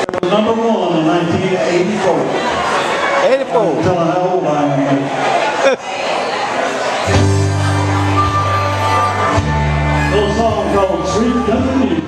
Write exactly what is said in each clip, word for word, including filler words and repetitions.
was number one in nineteen eighty-four. eighty-four. I'm telling how old I am. Little song called Sweet Country Music.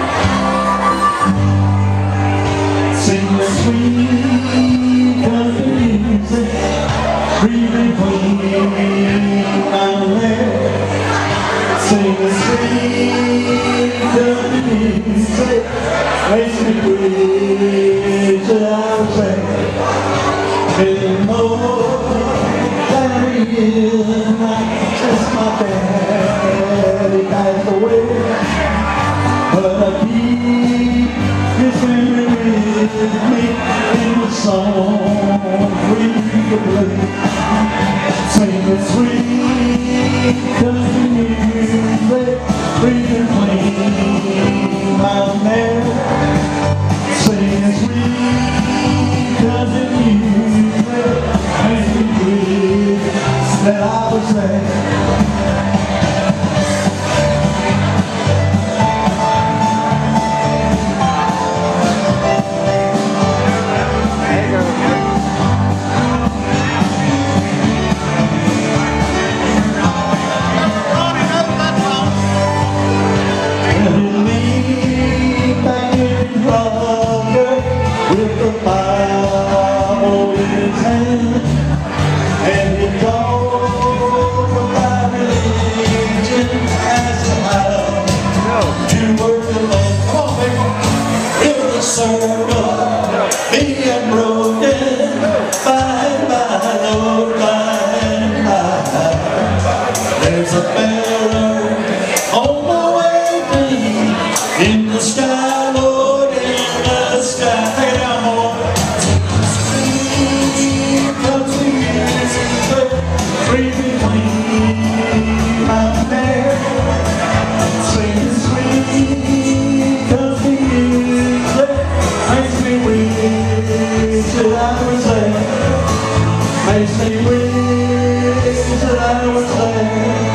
Sing the sweet country music, breathing clean out there. Sing the sweet country music, makes me wish that I was there. Feeling more than a year, not just my daddy passed away, but I keep his memory with me in the song we could play. Sing the sweet country music, breathing clean out there. Sing the sweet country music, make me wish that I was there. With the Bible in his hand, and he talked about religion as to how to work the Lord. Come on, baby. If the circle being broken by and by, Lord, by and by, there's a better on the way to me in the sky, Lord, in the sky. Breathing clean out there, sing the sweet country music, makes me wish that I was there, makes me wish that I was there.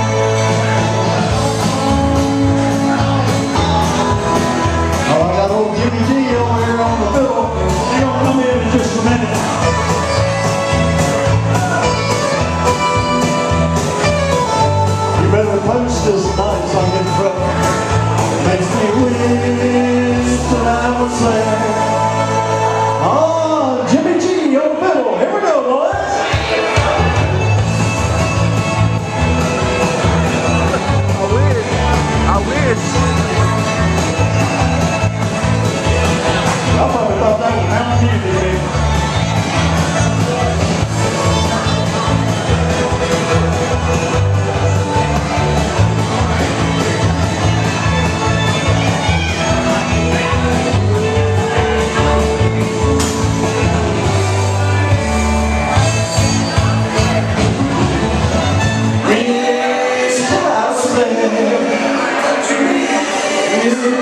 Oh, I got old Jimmy G over here on the fiddle. He's gonna come in in just a minute. Better post this night so I get trouble. Makes me wish that I was there. Oh, Jimmy G on the fiddle. Here we go, boys. I wish. I wish. I probably thought that was how music is. Is